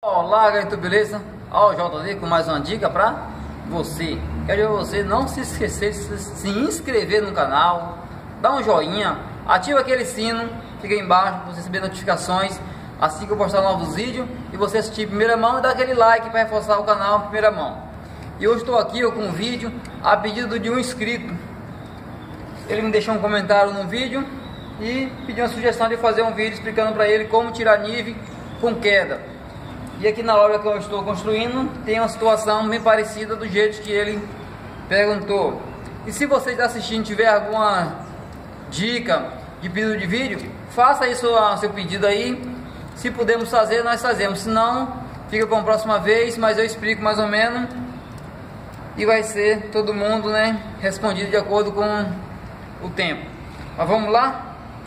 Olá, galera, beleza? Ó, o JD com mais uma dica pra você. Quero você não se esquecer de se inscrever no canal, dá um joinha, ativa aquele sino, fica aí embaixo para você receber notificações assim que eu postar novos vídeos e você assistir em primeira mão e dar aquele like para reforçar o canal em primeira mão. E hoje estou aqui com um vídeo a pedido de um inscrito. Ele me deixou um comentário no vídeo e pediu uma sugestão de fazer um vídeo explicando para ele como tirar nível com queda. E aqui na obra que eu estou construindo tem uma situação bem parecida do jeito que ele perguntou. E se você está assistindo tiver alguma dica de pedido de vídeo, faça aí seu pedido aí. Se pudermos fazer, nós fazemos. Se não, fica para a próxima vez, mas eu explico mais ou menos. E vai ser todo mundo, né, respondido de acordo com o tempo. Mas vamos lá?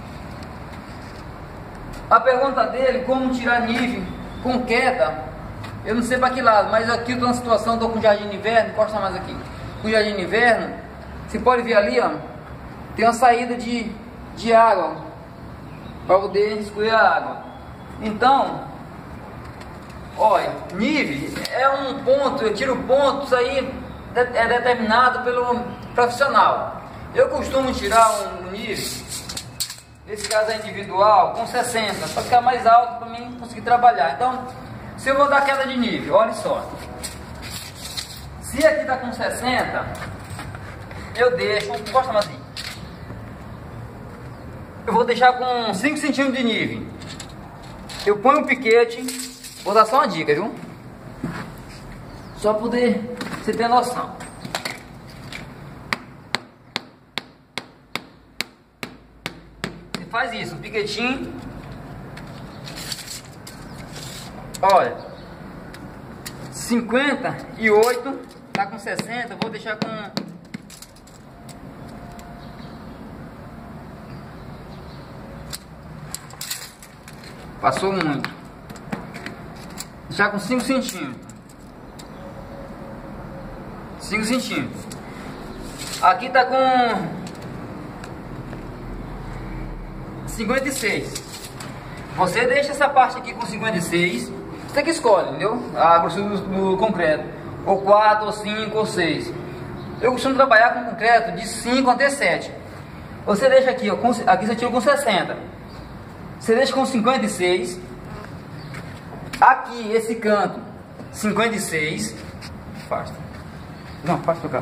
A pergunta dele, como tirar nível com queda, eu não sei para que lado, mas aqui eu estou na situação, estou com jardim de inverno, encosta mais aqui, com jardim de inverno, você pode ver ali, ó, tem uma saída de água, para poder escorrer a água. Então, olha, nível é um ponto, eu tiro pontos, isso aí é determinado pelo profissional. Eu costumo tirar um nível, nesse caso é individual, com 60, para ficar mais alto para mim conseguir trabalhar. Então, se eu vou dar queda de nível, olha só. Se aqui está com 60, eu deixo, encosta mais assim. Eu vou deixar com 5 centímetros de nível. Eu ponho um piquete, vou dar só uma dica, viu? Só para poder você ter noção. Faz isso, um piquetinho. Olha, 58 tá com 60, vou deixar com passou muito, deixar com 5 centímetros. 5 centímetros. Aqui tá com 56. Você deixa essa parte aqui com 56. Você que escolhe, entendeu? A grossura do concreto, ou 4, ou 5, ou 6. Eu costumo trabalhar com concreto de 5 até 7. Você deixa aqui, ó, aqui você tira com 60. Você deixa com 56. Aqui, esse canto, 56. Afasta. Não, afasta pra cá.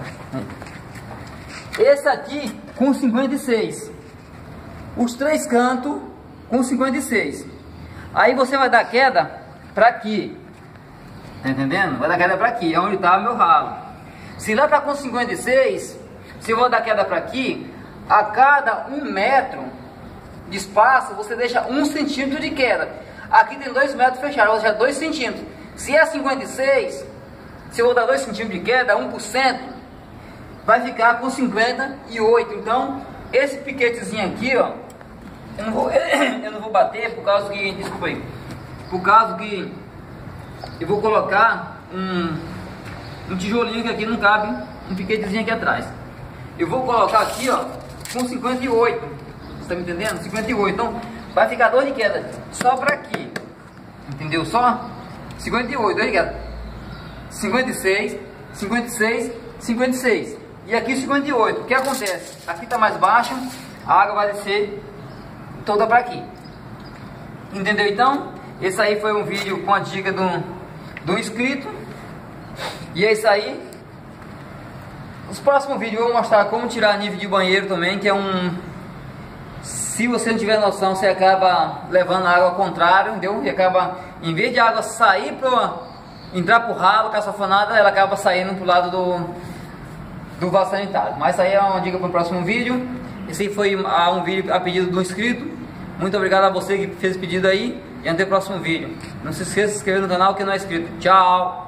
Esse aqui com 56. Os três cantos com 56. Aí você vai dar queda para aqui. Tá entendendo? Vai dar queda para aqui, é onde está o meu ralo. Se lá está com 56, se eu vou dar queda para aqui, a cada 1 metro de espaço, você deixa 1 centímetro de queda. Aqui tem 2 metros fechados, ou seja, 2 centímetros. Se é 56, se eu vou dar 2 centímetros de queda, 1%, vai ficar com 58. Então, esse piquetezinho aqui, ó, eu não vou bater por causa que, desculpa aí, por causa que eu vou colocar um tijolinho que aqui não cabe, um piquetezinho aqui atrás. Eu vou colocar aqui, ó, com 58, você tá me entendendo? 58, então vai ficar 2 de queda só pra aqui, entendeu? Só 58, 2 de queda, 56, 56, 56, e aqui 58. O que acontece? Aqui tá mais baixo, a água vai descer toda para aqui, entendeu? Então, esse aí foi um vídeo com a dica do inscrito. E é isso aí. Nos próximos vídeos eu vou mostrar como tirar nível de banheiro também, que é se você não tiver noção, você acaba levando a água ao contrário, entendeu? E acaba, em vez de a água sair entrar pro ralo, caçafanada, ela acaba saindo pro lado do vaso sanitário. Mas isso aí é uma dica para o próximo vídeo. Esse aí foi um vídeo a pedido do inscrito. Muito obrigado a você que fez esse pedido aí. E até o próximo vídeo. Não se esqueça de se inscrever no canal que não é inscrito. Tchau!